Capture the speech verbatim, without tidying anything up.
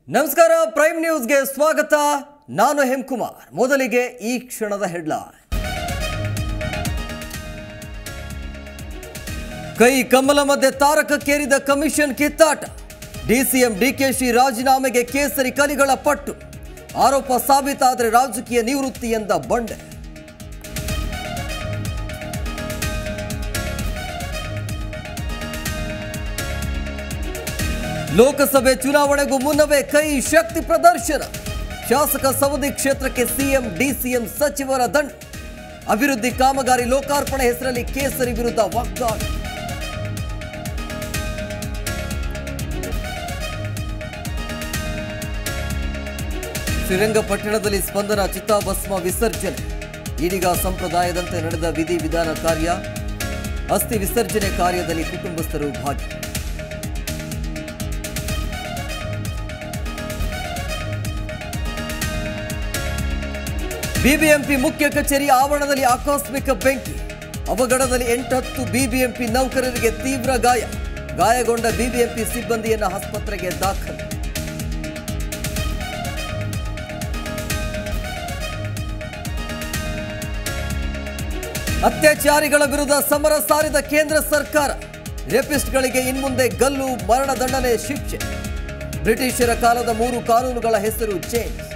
ನಮಸ್ಕಾರ prime news ಗೆ ಸ್ವಾಗತ ನಾನು ಹೇಮಕುಮಾರ್ ಮೊದಲಿಗೆ ಈ ಕ್ಷಣದ ಹೆಡ್ಲೈನ್ ಕೈ ಕಮಲ ಮಧ್ಯೆ ತಾರಕಕ್ಕೇರಿದ ಕಮಿಷನ್ ಕಿತ್ತಾಟ ಡಿಸಿಎಂ ಡಿಕೆಶಿ ರಾಜೀನಾಮೆಗೆ ಕೇಸರಿ ಕಲಿಗಳ ಪಟ್ಟು ಆರೋಪ ಸಾಬೀತಾದರೆ ರಾಜಕೀಯ ನಿವೃತ್ತಿ ಎಂದ ಬಂಡೆ ಲೋಕಸಭೆ ಚುನಾವಣೆಗೂ ಮುನ್ನವೇ ಕೈ ಶಕ್ತಿ ಪ್ರದರ್ಶನ ಶಾಸಕ ಸವದಿ ಕ್ಷೇತ್ರಕ್ಕೆ ಸಿಎಂ ಡಿಸಿಎಂ ಸಚಿವರ ದಂಡ ಅಭಿವೃದ್ಧಿ ಕಾಮಗಾರಿ ಲೋಕಾರ್ಪಣೆ ಹೆಸರಲ್ಲಿ ಕೇಸರಿ ವಿರುದ್ಧ ವಾಗ್ದಾಳಿ ಶ್ರೀರಂಗಪಟ್ಟಣದಲ್ಲಿ ಸ್ಪಂದನ ಚಿತಾಭಸ್ಮ ವಿಸರ್ಜನೆ ಇದೀಗ ಸಂಪ್ರದಾಯದಂತೆ ನಡೆದ ವಿಧಿ ವಿಧಾನ ಕಾರ್ಯ ಅಸ್ಥಿ ವಿಸರ್ಜನೆ ಕಾರ್ಯದಲ್ಲಿ ಕುಟುಂಬಸ್ಥರು ಭಾಗಿ ಬಿಬಿಎಂಪಿ ಮುಖ್ಯ ಕಚೇರಿ ಆವರಣದಲ್ಲಿ ಆಕಸ್ಮಿಕ ಬೆಂಕಿ ಅವಘಡದಲ್ಲಿ ಎಂಟತ್ತು ಬಿಬಿಎಂಪಿ ನೌಕರರಿಗೆ ತೀವ್ರ ಗಾಯ ಗಾಯಗೊಂಡ ಬಿಬಿಎಂಪಿ ಸಿಬ್ಬಂದಿಯನ್ನು ಆಸ್ಪತ್ರೆಗೆ ದಾಖಲು ಅತ್ಯಾಚಾರಿಗಳ ವಿರುದ್ಧ ಸಮರ ಸಾರಿದ ಕೇಂದ್ರ ಸರ್ಕಾರ ರೇಪಿಸ್ಟ್ಗಳಿಗೆ ಇನ್ಮುಂದೆ ಗಲ್ಲು ಮರಣದಂಡನೆ ಶಿಕ್ಷೆ ಬ್ರಿಟಿಷರ ಕಾಲದ ಮೂರು ಕಾನೂನುಗಳ ಹೆಸರು ಚೇಂಜ್